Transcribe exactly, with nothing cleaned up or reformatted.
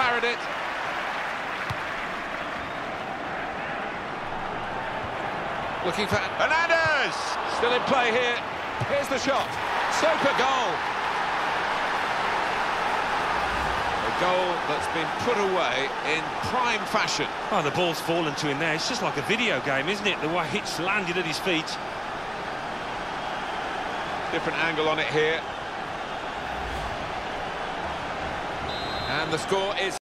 Parried it. Looking for Hernandez. Still in play here. Here's the shot. Super goal. A goal that's been put away in prime fashion. Oh, the ball's fallen to him there. It's just like a video game, isn't it? The way it's landed at his feet. Different angle on it here. And the score is...